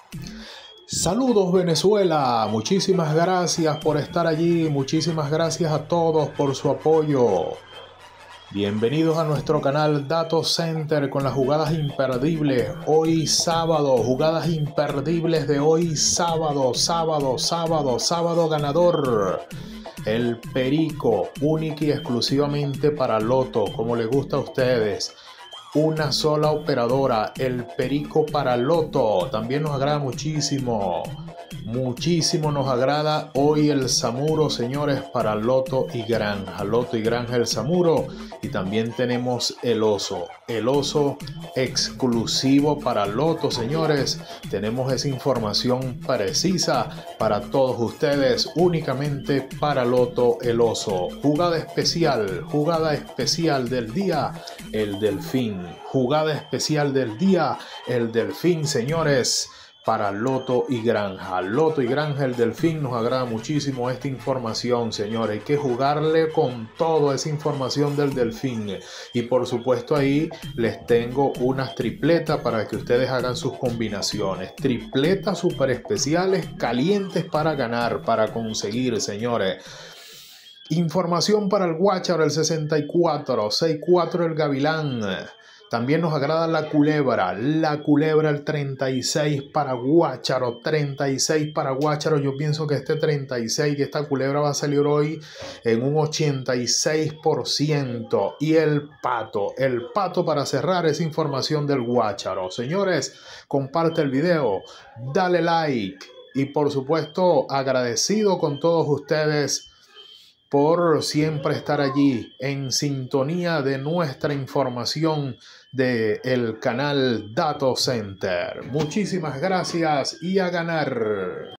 Saludos Venezuela, muchísimas gracias por estar allí, muchísimas gracias a todos por su apoyo. Bienvenidos a nuestro canal Dato Center con las jugadas imperdibles. Hoy sábado, jugadas imperdibles de hoy sábado ganador. El Perico, única y exclusivamente para Loto, como les gusta a ustedes. Una sola operadora, el Perico para Loto. También nos agrada muchísimo. Muchísimo nos agrada hoy el Samuro, señores, para Loto y Granja. Loto y Granja el Samuro. Y también tenemos el oso. El oso exclusivo para Loto, señores. Tenemos esa información precisa para todos ustedes. Únicamente para Loto, el oso. Jugada especial del día, el delfín. Jugada especial del día, el delfín, señores, para Loto y Granja. Loto y Granja, el delfín, nos agrada muchísimo esta información, señores. Hay que jugarle con toda esa información del delfín. Y por supuesto ahí les tengo unas tripletas para que ustedes hagan sus combinaciones. Tripletas súper especiales, calientes para ganar, para conseguir, señores. Información para el Guácharo, el 64, 64 el Gavilán. También nos agrada la culebra el 36 para Guácharo, 36 para Guácharo. Yo pienso que este 36, que esta culebra va a salir hoy en un 86%. Y el pato para cerrar esa información del Guácharo. Señores, comparte el video, dale like y por supuesto agradecido con todos ustedes por siempre estar allí en sintonía de nuestra información del canal Dato Center. Muchísimas gracias y a ganar.